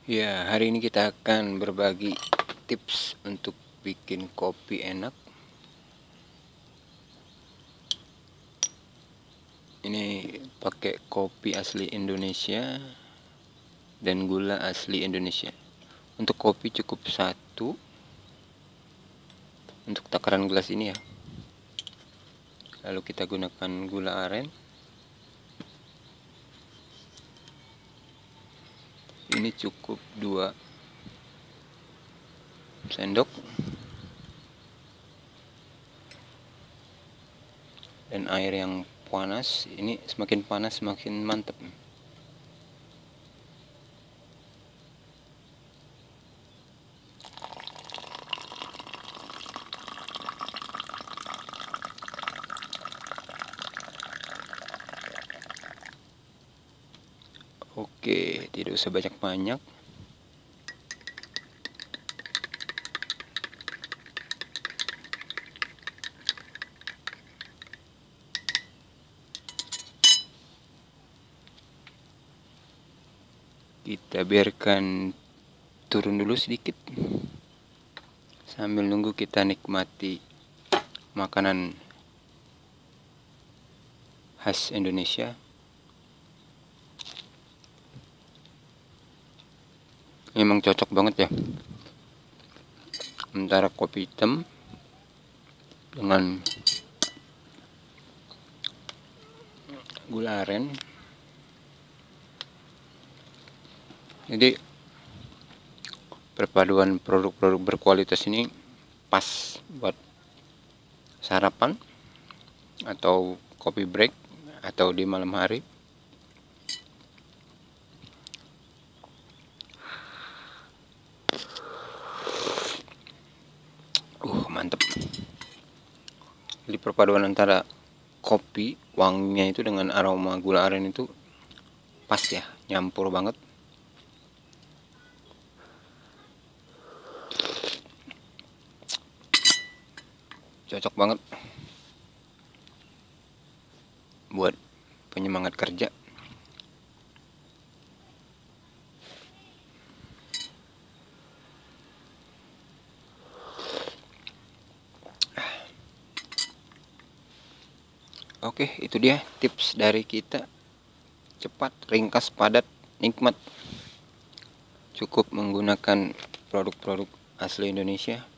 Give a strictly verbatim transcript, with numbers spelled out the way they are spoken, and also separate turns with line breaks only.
Ya, hari ini kita akan berbagi tips untuk bikin kopi enak. Ini pakai kopi asli Indonesia dan gula asli Indonesia. Untuk kopi cukup satu. Untuk takaran gelas ini ya. Lalu kita gunakan gula aren. Ini cukup dua sendok. Dan air yang panas, ini semakin panas semakin mantap. Oke, tidak usah banyak-banyak. Kita biarkan turun dulu sedikit sambil nunggu kita nikmati makanan khas Indonesia. Memang cocok banget ya antara kopi hitam dengan gula aren. Jadi perpaduan produk-produk berkualitas ini pas buat sarapan atau kopi break atau di malam hari. Uh, mantep. Jadi perpaduan antara kopi wanginya itu dengan aroma gula aren itu pas ya, nyampur banget. Cocok banget buat penyemangat kerja. Oke, itu dia tips dari kita. Cepat, ringkas, padat, nikmat. Cukup menggunakan produk-produk asli Indonesia.